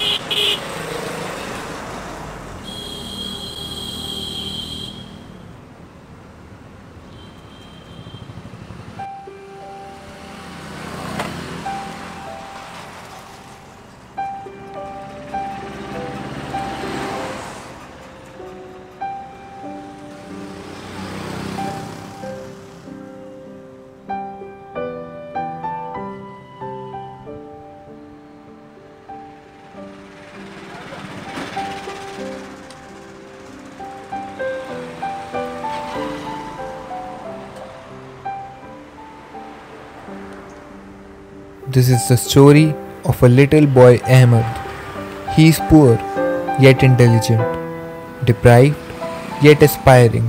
This is the story of a little boy Ahmed. He is poor yet intelligent, deprived yet aspiring.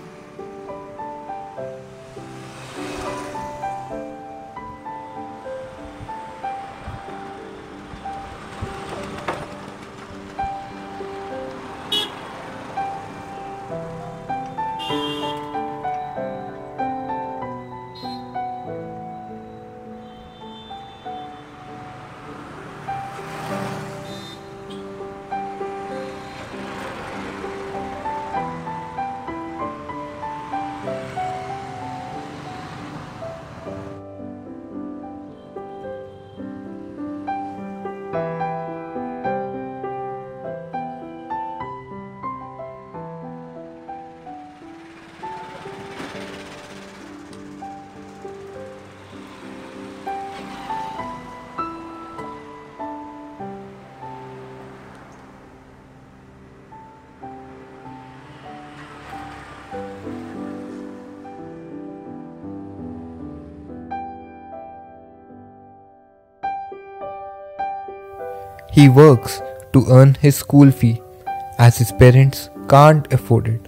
He works to earn his school fee as his parents can't afford it.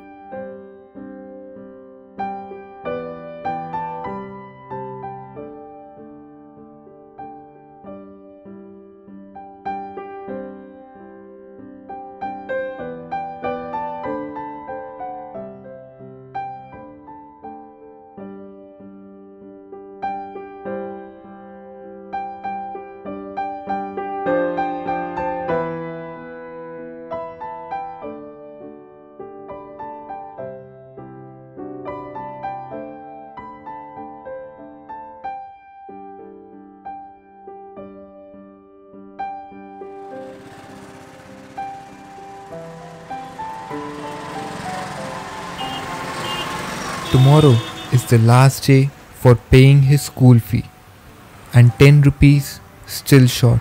Tomorrow is the last day for paying his school fee, and 10 rupees still short.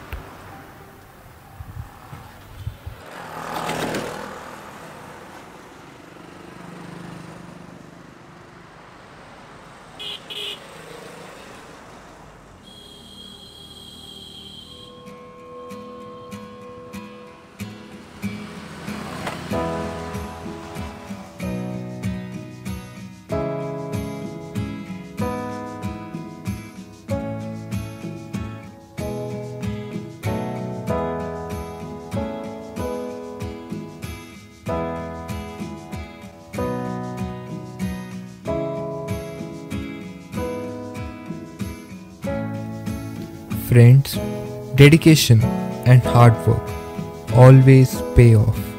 Friends, dedication and hard work always pay off.